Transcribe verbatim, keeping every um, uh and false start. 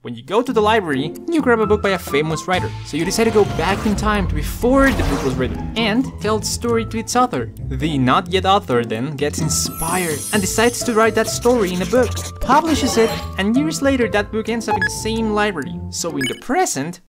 When you go to the library, you grab a book by a famous writer. So you decide to go back in time to before the book was written and tell the story to its author. The not yet author then gets inspired and decides to write that story in a book, publishes it, and years later that book ends up in the same library. So in the present,